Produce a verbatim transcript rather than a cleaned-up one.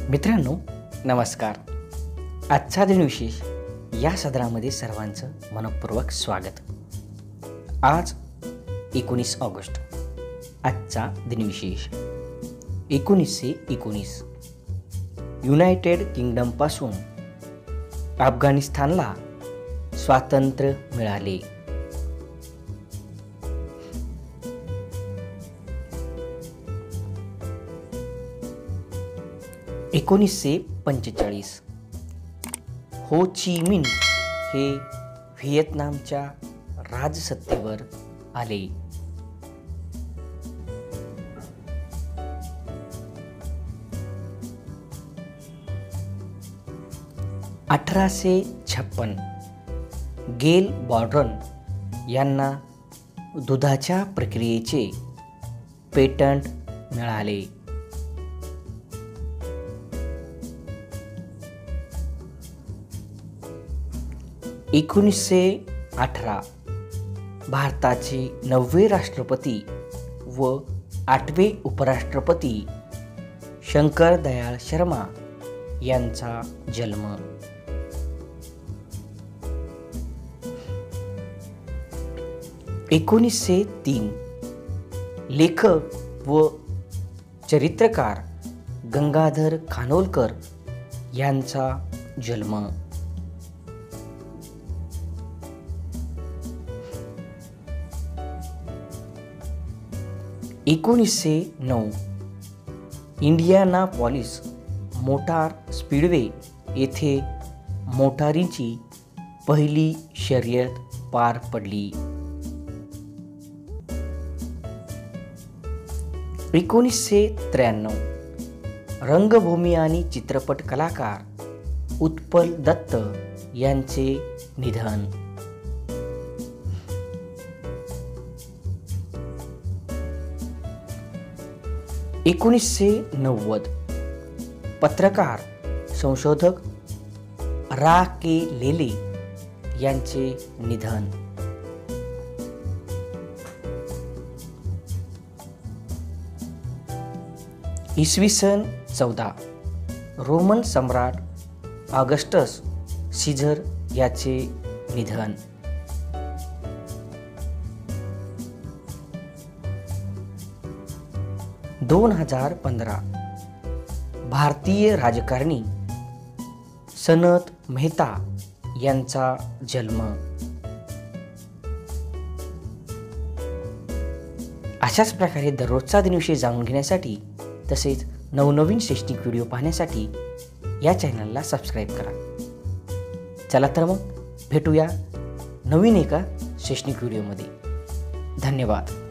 मित्रांनो नमस्कार. आजचा दिनविशेष या सदरामध्ये सर्वांचं मनपूर्वक स्वागत. आज एकोणीस ऑगस्ट. आजचा दिनविशेष एकोणीसशे एकोणीस. युनायटेड किंगडमपासून अफगाणिस्तानला स्वातंत्र्य मिळाले. एकोणीसशे पंचेचाळीस. हो ची मिन हे व्हिएतनामच्या राजसत्तेवर आले. अठराशे छप्पन. गेल बॉर्डन यांना दुधाच्या प्रक्रियेचे पेटंट मिळाले. एकोणीसशे अठरा. भारताचे नववे राष्ट्रपती व आठवे उपराष्ट्रपती शंकर दयाळ शर्मा यांचा जन्म. एकोणीसशे तीन. लेखक व चरित्रकार गंगाधर खानोलकर यांचा जन्म. एकोणीसशे नऊ. इंडियानापॉलिस मोटार स्पीडवे येथे मोटारींची पहिली शर्यत पार पडली. एकोणीसशे त्र्याण्णव. रंगभूमी आणि चित्रपट कलाकार उत्पल दत्त यांचे निधन. एकोणीसशे नव्वद. पत्रकार संशोधक रा के लेले यांचे निधन. इसवी सन चौदा. रोमन सम्राट ऑगस्टस सीझर याचे निधन. दोन हजार पंधरा. भारतीय राजकारणी सनत मेहता यांचा जन्म. अशाच प्रकारे दररोजचा दिनविषय जाणून घेण्यासाठी तसेच नवनवीन शैक्षणिक व्हिडिओ पाहण्यासाठी या चॅनलला सबस्क्राईब करा. चला तर मग भेटूया नवीन एका शैक्षणिक व्हिडिओमध्ये. धन्यवाद.